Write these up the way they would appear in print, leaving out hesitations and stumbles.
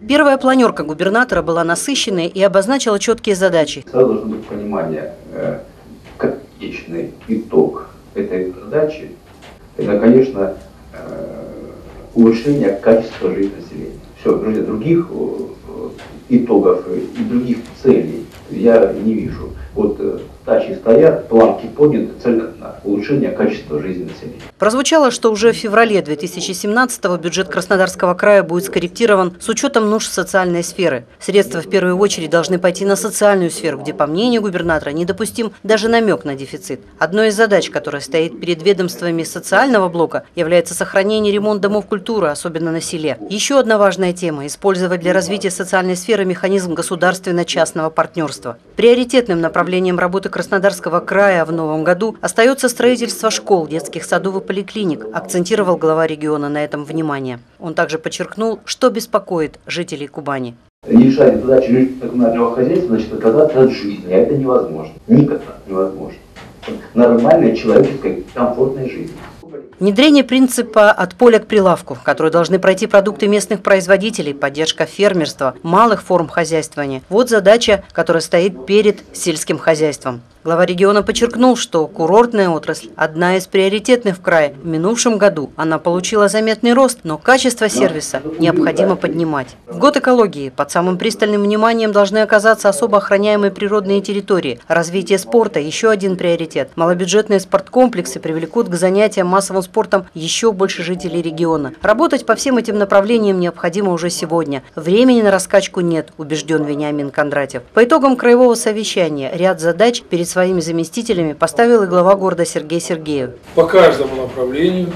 Первая планерка губернатора была насыщенной и обозначила четкие задачи. Сразу должно быть понимание, конечный итог этой задачи – это, конечно, улучшение качества жизни населения. Все, друзья, других итогов и других целей я не вижу. Вот задачи стоят, планки подняты, цель одна – улучшение качества жизни населения. Прозвучало, что уже в феврале 2017-го бюджет Краснодарского края будет скорректирован с учетом нужд социальной сферы. Средства в первую очередь должны пойти на социальную сферу, где, по мнению губернатора, недопустим даже намек на дефицит. Одной из задач, которая стоит перед ведомствами социального блока, является сохранение и ремонт домов культуры, особенно на селе. Еще одна важная тема – использовать для развития социальной сферы механизм государственно-частного партнерства. Приоритетным направлением работы Краснодарского края в новом году остается строительство школ, детских садов и поликлиник, акцентировал глава региона на этом внимание. Он также подчеркнул, что беспокоит жителей Кубани. Решать задачи коммунального хозяйства, значит, отказаться от жизни, а это невозможно. Никогда невозможно. Нормальной, человеческой, комфортной жизни. Внедрение принципа «от поля к прилавку», который должны пройти продукты местных производителей, поддержка фермерства, малых форм хозяйствования – вот задача, которая стоит перед сельским хозяйством. Глава региона подчеркнул, что курортная отрасль – одна из приоритетных в крае. В минувшем году она получила заметный рост, но качество сервиса необходимо поднимать. В год экологии под самым пристальным вниманием должны оказаться особо охраняемые природные территории. Развитие спорта – еще один приоритет. Малобюджетные спорткомплексы привлекут к занятиям массовым спортом еще больше жителей региона. Работать по всем этим направлениям необходимо уже сегодня. Времени на раскачку нет, убежден Вениамин Кондратьев. По итогам краевого совещания ряд задач перед своими заместителями поставил и глава города Сергей Сергеев. По каждому направлению,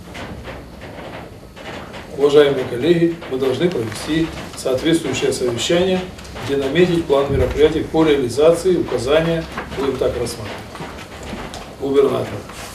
уважаемые коллеги, мы должны провести соответствующее совещание, где наметить план мероприятий по реализации указания, будем так рассматривать, губернатора.